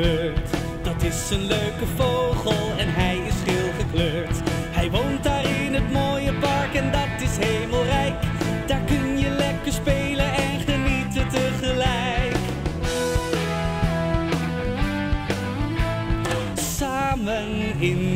BillyBird. Dat is een leuke vogel en hij is geel gekleurd. Hij woont daar in het mooie park en dat is Hemelrijk. Daar kun je lekker spelen en genieten tegelijk. Samen in